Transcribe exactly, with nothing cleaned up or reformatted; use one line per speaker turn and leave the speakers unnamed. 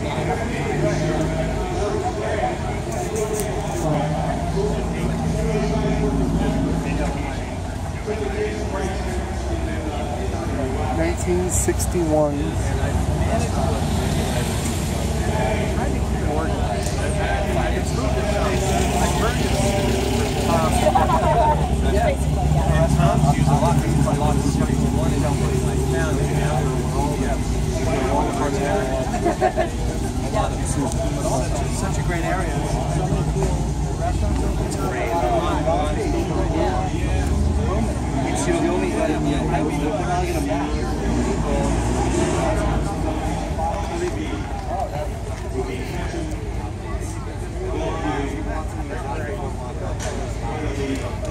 nineteen sixty-one.
Such a great area. It's great. It's the only thing I was looking at.